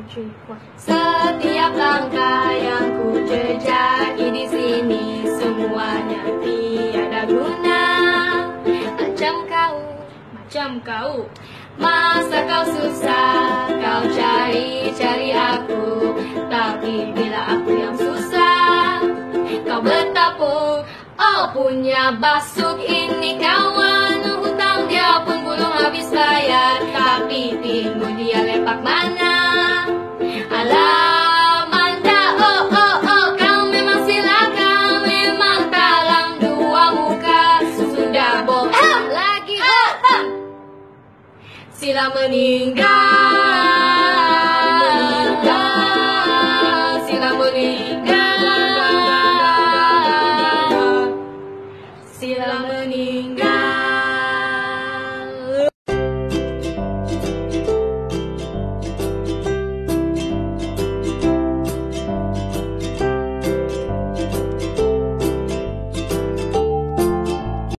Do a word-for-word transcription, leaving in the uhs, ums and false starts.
three, four. Setiap langkah yang ku jejaki di sini semuanya tiada guna. Macam kau, Macam kau. masa kau susah, kau cari-cari aku. Tapi bila aku yang susah, kau bertapuk. Oh punya basuk ini kawan, hutang dia pun belum habis bayar. Tapi timu dia lepak mana? Alamanda, oh oh oh, kau memang silakan, memang talang dua muka. Sudah bohong lagi, bohong. Sila meninggal, sila meninggal, sila meninggal.